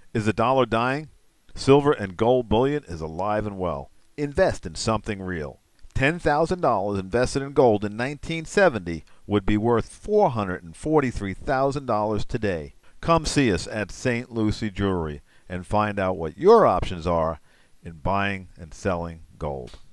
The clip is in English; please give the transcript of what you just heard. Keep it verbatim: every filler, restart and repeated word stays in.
Is the dollar dying? Silver and gold bullion is alive and well. Invest in something real. ten thousand dollars invested in gold in nineteen seventy would be worth four hundred forty-three thousand dollars today. Come see us at Saint Lucie Jewelry and find out what your options are in buying and selling gold.